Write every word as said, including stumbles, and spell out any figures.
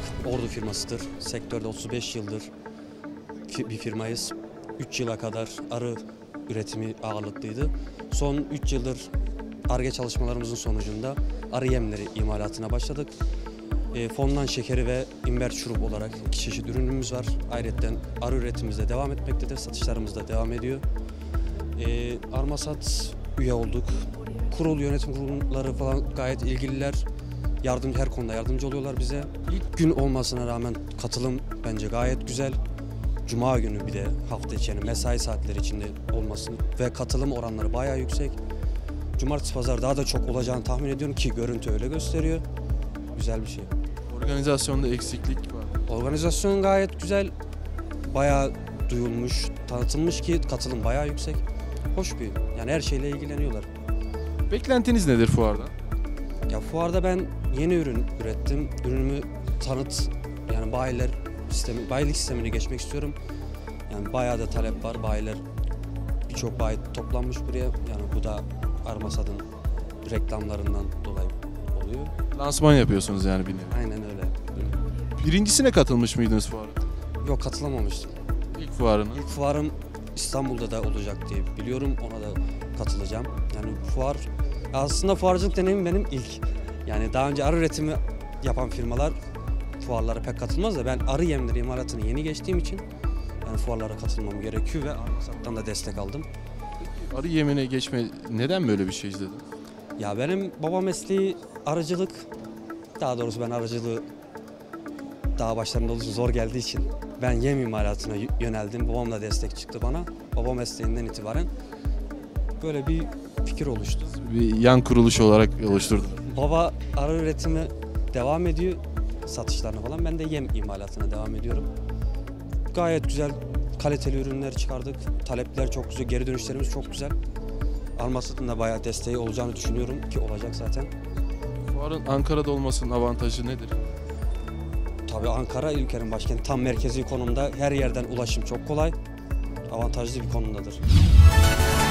Ordu firmasıdır. Sektörde otuz beş yıldır bir firmayız. üç yıla kadar arı üretimi ağırlıklıydı. Son üç yıldır Ar-Ge çalışmalarımızın sonucunda arı yemleri imalatına başladık. E, fondan şekeri ve imber şurup olarak iki çeşit ürünümüz var. Ayrıca arı üretimimiz de devam etmektedir. Satışlarımız da devam ediyor. E, Armasat üye olduk. Kurul, yönetim kurulları falan gayet ilgililer. Yardımcı, her konuda yardımcı oluyorlar bize. İlk gün olmasına rağmen katılım bence gayet güzel. Cuma günü bir de hafta içi yani mesai saatleri içinde olmasın ve katılım oranları bayağı yüksek. Cumartesi pazar daha da çok olacağını tahmin ediyorum ki görüntü öyle gösteriyor. Güzel bir şey. Organizasyonda eksiklik var. Organizasyon gayet güzel. Bayağı duyulmuş, tanıtılmış ki katılım bayağı yüksek. Hoş bir, yani her şeyle ilgileniyorlar. Beklentiniz nedir fuardan? Ya fuarda ben yeni ürün ürettim. Ürünümü tanıt, yani bayiler sistemi, bayilik sistemine geçmek istiyorum. Yani bayağı da talep var. Bayiler, birçok bayi toplanmış buraya. Yani bu da Armasat'ın reklamlarından dolayı oluyor. Lansman yapıyorsunuz yani bir nevi. Aynen öyle. Birincisine katılmış mıydınız fuarın? Yok, katılamamıştım. İlk fuarına. İlk fuarım İstanbul'da da olacak diye biliyorum. Ona da katılacağım. Yani fuar, aslında fuarcılık deneyimim benim ilk. Yani daha önce arı üretimi yapan firmalar fuarlara pek katılmaz da ben arı yemleri imalatını yeni geçtiğim için yani fuarlara katılmam gerekiyor ve Armasat'tan da destek aldım. Arı yemine geçme, neden böyle bir şey izledin? Ya benim baba mesleği arıcılık. Daha doğrusu ben arıcılığı daha başlarında olduğu için zor geldiği için ben yem imalatına yöneldim. Babam da destek çıktı bana. Baba mesleğinden itibaren böyle bir fikir oluştu. Bir yan kuruluş olarak oluşturdun. Baba arı üretimi devam ediyor, satışlarına falan. Ben de yem imalatına devam ediyorum. Gayet güzel, kaliteli ürünler çıkardık. Talepler çok güzel, geri dönüşlerimiz çok güzel. Armasat'ın da bayağı desteği olacağını düşünüyorum ki olacak zaten. Fuarın Ankara'da olmasının avantajı nedir? Tabii Ankara ülkenin başkenti, tam merkezi konumda, her yerden ulaşım çok kolay. Avantajlı bir konumdadır.